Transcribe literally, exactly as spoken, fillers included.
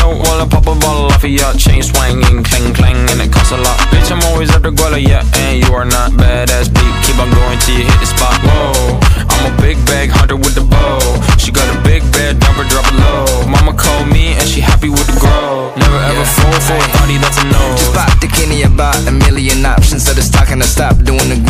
know while I pop a bottle off of ya. Chain swinging, clang clang, and it costs a lot. Bitch, I'm always at the guala, yeah, and you are not badass beat. Keep on going till you hit the spot. Whoa, I'm a big bag hunter with the bow. She got a big bed, number drop it low. Mama called me and she happy with the grow. Never ever yeah. fall for a thotty, that's a no. Just pop the Kenny about a million options. So the stock and I stop doing the